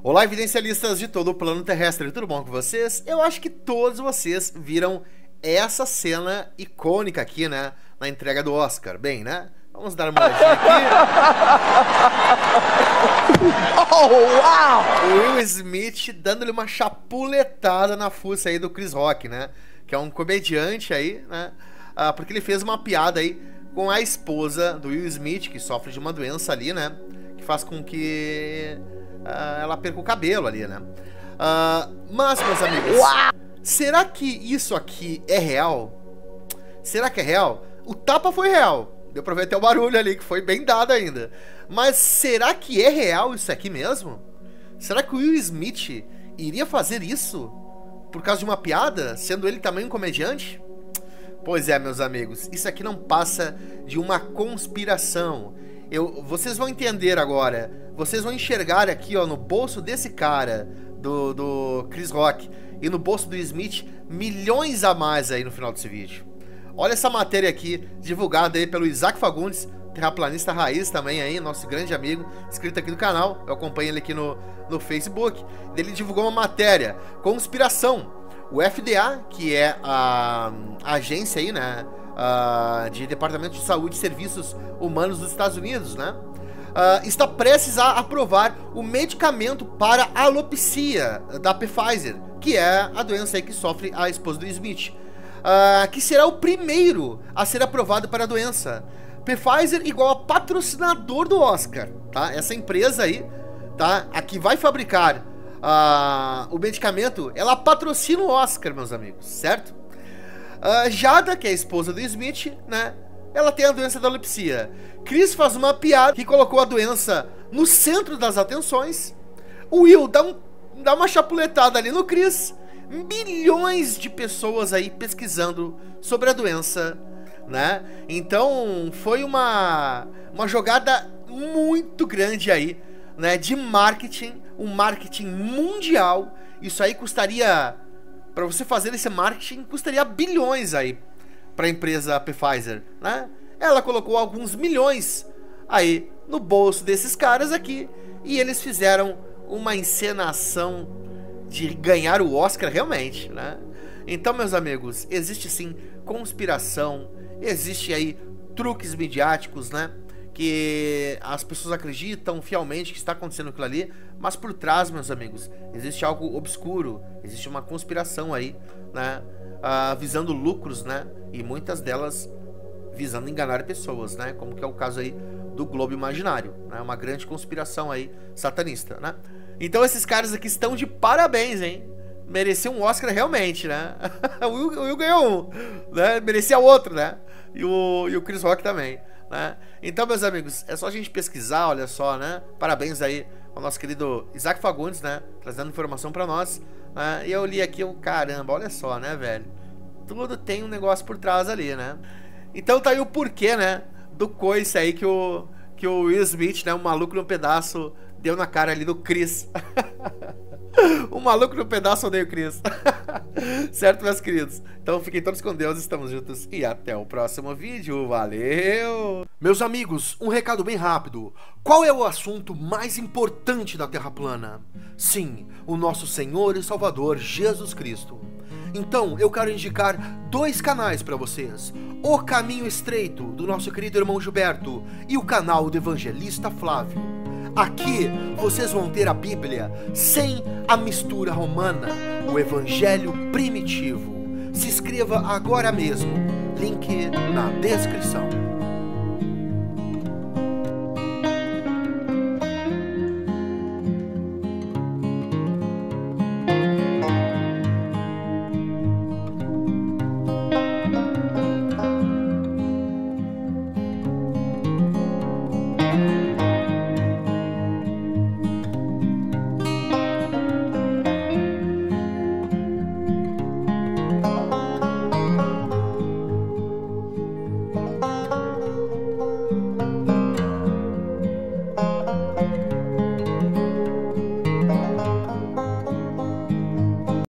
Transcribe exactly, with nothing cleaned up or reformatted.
Olá, evidencialistas de todo o plano terrestre, tudo bom com vocês? Eu acho que todos vocês viram essa cena icônica aqui, né? Na entrega do Oscar. Bem, né? Vamos dar uma olhadinha aqui. Oh, uau! O Will Smith dando-lhe uma chapuletada na fuça aí do Chris Rock, né? Que é um comediante aí, né? Ah, porque ele fez uma piada aí com a esposa do Will Smith, que sofre de uma doença ali, né? Que faz com que... Uh, ela perca o cabelo ali, né? Uh, mas, meus amigos, será que isso aqui é real? Será que é real? O tapa foi real. Deu pra ver até o barulho ali, que foi bem dado ainda. Mas será que é real isso aqui mesmo? Será que o Will Smith iria fazer isso por causa de uma piada, sendo ele também um comediante? Pois é, meus amigos, isso aqui não passa de uma conspiração. Eu, vocês vão entender agora. Vocês vão enxergar aqui, ó, no bolso desse cara, do, do Chris Rock, e no bolso do Smith, milhões a mais aí no final desse vídeo. Olha essa matéria aqui, divulgada aí pelo Isaac Fagundes, terraplanista raiz também aí, nosso grande amigo, inscrito aqui no canal. Eu acompanho ele aqui no, no Facebook. Ele divulgou uma matéria, conspiração. O F D A, que é a, a agência aí, né, a, de Departamento de Saúde e Serviços Humanos dos Estados Unidos, né, Uh, está prestes a aprovar o medicamento para a alopecia da Pfizer, que é a doença aí que sofre a esposa do Smith, uh, que será o primeiro a ser aprovado para a doença. Pfizer igual a patrocinador do Oscar, tá? Essa empresa aí, tá? A que vai fabricar uh, o medicamento, ela patrocina o Oscar, meus amigos, certo? Uh, Jada, que é a esposa do Smith, né? Ela tem a doença da alopecia. Chris faz uma piada que colocou a doença no centro das atenções. O Will dá, um, dá uma chapuletada ali no Chris. Milhões de pessoas aí pesquisando sobre a doença, né? Então foi uma, uma jogada muito grande aí, né? De marketing, um marketing mundial. Isso aí custaria, para você fazer esse marketing, custaria bilhões aí para a empresa Pfizer, né? Ela colocou alguns milhões aí no bolso desses caras aqui e eles fizeram uma encenação de ganhar o Oscar realmente, né? Então, meus amigos, existe sim conspiração, existe aí truques midiáticos, né? Que as pessoas acreditam fielmente que está acontecendo aquilo ali, mas por trás, meus amigos, existe algo obscuro, existe uma conspiração aí, né? Uh, visando lucros, né? E muitas delas visando enganar pessoas, né? Como que é o caso aí do Globo Imaginário, né? Uma grande conspiração aí satanista, né? Então esses caras aqui estão de parabéns, hein? Merecia um Oscar realmente, né? o, Will, o Will ganhou um, né? Merecia outro, né? E o, e o Chris Rock também, né? Então, meus amigos, é só a gente pesquisar, olha só, né? Parabéns aí ao nosso querido Isaac Fagundes, né? Trazendo informação pra nós, né? E eu li aqui, o caramba, olha só, né, velho? Tudo tem um negócio por trás ali, né? Então tá aí o porquê, né? Do coice aí que o, que o Will Smith, né? O maluco no pedaço deu na cara ali do Chris. O maluco no pedaço odeia o Chris. Certo, meus queridos? Então fiquem todos com Deus, estamos juntos e até o próximo vídeo. Valeu! Meus amigos, um recado bem rápido. Qual é o assunto mais importante da Terra plana? Sim, o nosso Senhor e Salvador Jesus Cristo. Então, eu quero indicar dois canais para vocês. O Caminho Estreito, do nosso querido irmão Gilberto, e o canal do Evangelista Flávio. Aqui, vocês vão ter a Bíblia sem a mistura romana, o Evangelho primitivo. Se inscreva agora mesmo. Link na descrição.